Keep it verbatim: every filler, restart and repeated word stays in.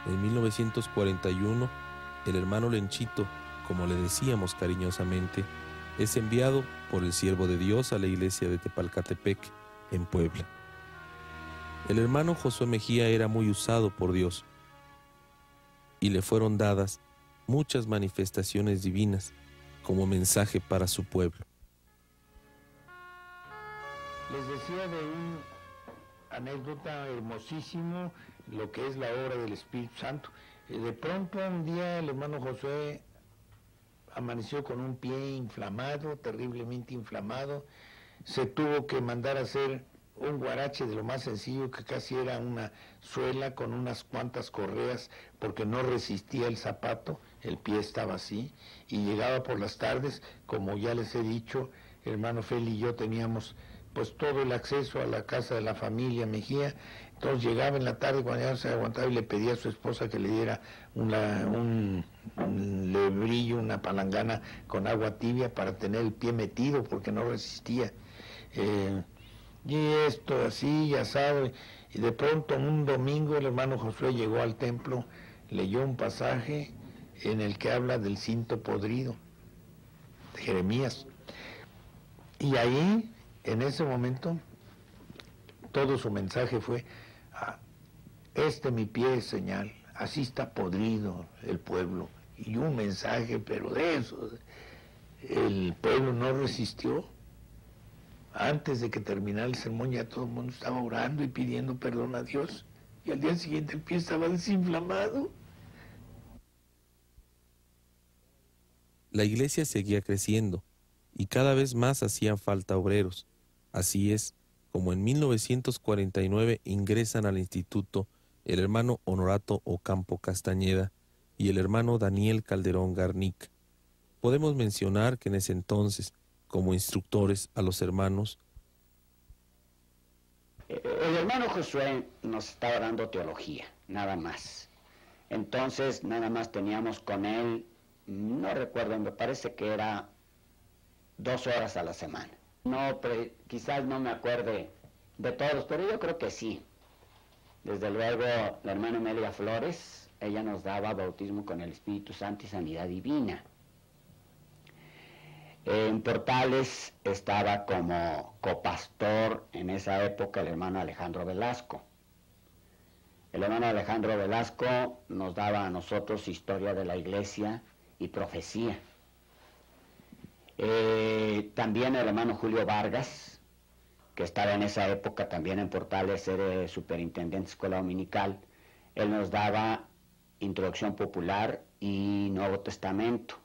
En mil novecientos cuarenta y uno, el hermano Lenchito, como le decíamos cariñosamente, es enviado por el siervo de Dios a la iglesia de Tepalcatepec, en Puebla. El hermano Josué Mejía era muy usado por Dios y le fueron dadas muchas manifestaciones divinas como mensaje para su pueblo. Les decía de una anécdota hermosísimo, lo que es la obra del Espíritu Santo. De pronto un día el hermano Josué amaneció con un pie inflamado, terriblemente inflamado. Se tuvo que mandar a hacer un guarache de lo más sencillo, que casi era una suela con unas cuantas correas, porque no resistía el zapato, el pie estaba así, y llegaba por las tardes, como ya les he dicho, hermano Feli y yo teníamos pues todo el acceso a la casa de la familia Mejía. Entonces llegaba en la tarde cuando ya no se aguantaba y le pedía a su esposa que le diera una, un, un lebrillo, una palangana con agua tibia para tener el pie metido porque no resistía. Eh, y esto así, y asado, y de pronto un domingo el hermano Josué llegó al templo, leyó un pasaje en el que habla del cinto podrido, de Jeremías. Y ahí, en ese momento, todo su mensaje fue, ah, este mi pie es señal, así está podrido el pueblo. Y un mensaje, pero de eso, el pueblo no resistió. Antes de que terminara el sermón ya todo el mundo estaba orando y pidiendo perdón a Dios. Y al día siguiente el pie estaba desinflamado. La iglesia seguía creciendo y cada vez más hacían falta obreros. Así es como en mil novecientos cuarenta y nueve ingresan al instituto el hermano Honorato Ocampo Castañeda y el hermano Daniel Calderón Garnica. Podemos mencionar que en ese entonces, como instructores a los hermanos, el hermano Josué nos estaba dando teología, nada más. Entonces, nada más teníamos con él, no recuerdo, me parece que era dos horas a la semana. No, pre, quizás no me acuerde de todos, pero yo creo que sí. Desde luego, la hermana Amelia Flores, ella nos daba bautismo con el Espíritu Santo y sanidad divina. En Portales estaba como copastor en esa época el hermano Alejandro Velasco. El hermano Alejandro Velasco nos daba a nosotros historia de la iglesia y profecía. Eh, también el hermano Julio Vargas, que estaba en esa época también en Portales, era superintendente de escuela dominical, él nos daba introducción popular y Nuevo Testamento.